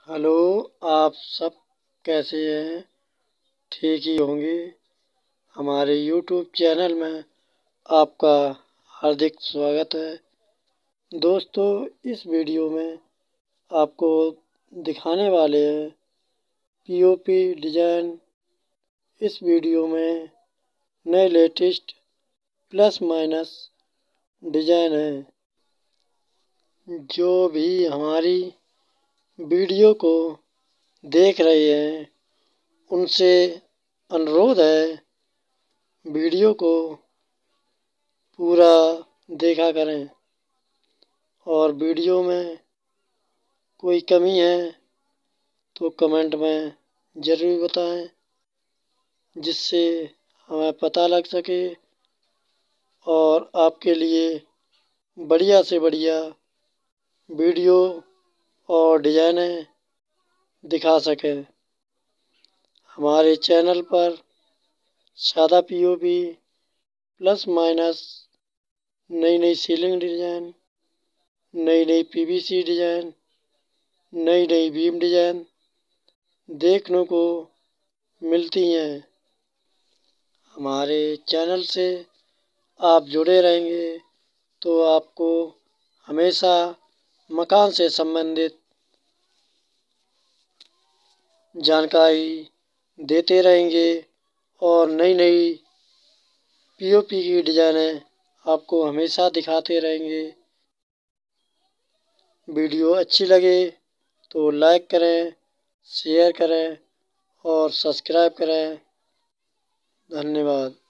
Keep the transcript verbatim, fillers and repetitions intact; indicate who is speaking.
Speaker 1: Hello. आप सब कैसे हैं? ठीक ही होंगे। हमारे यूट्यूब चैनल में आपका हार्दिक स्वागत है। दोस्तों, इस वीडियो में आपको दिखाने वाले हैं पीओपी डिज़ाइन। इस वीडियो में नए लेटेस्ट प्लस माइनस डिज़ाइन हैं। जो भी हमारी वीडियो को देख रहे हैं उनसे अनुरोध है, वीडियो को पूरा देखा करें और वीडियो में कोई कमी है तो कमेंट में ज़रूर बताएं, जिससे हमें पता लग सके और आपके लिए बढ़िया से बढ़िया वीडियो और डिज़ाइनें दिखा सकें। हमारे चैनल पर सादा पीओपी, प्लस माइनस, नई नई सीलिंग डिज़ाइन, नई नई पीवीसी डिज़ाइन, नई नई बीम डिज़ाइन देखने को मिलती हैं। हमारे चैनल से आप जुड़े रहेंगे तो आपको हमेशा मकान से संबंधित जानकारी देते रहेंगे और नई नई पीओपी की डिज़ाइनें आपको हमेशा दिखाते रहेंगे। वीडियो अच्छी लगे तो लाइक करें, शेयर करें और सब्सक्राइब करें। धन्यवाद।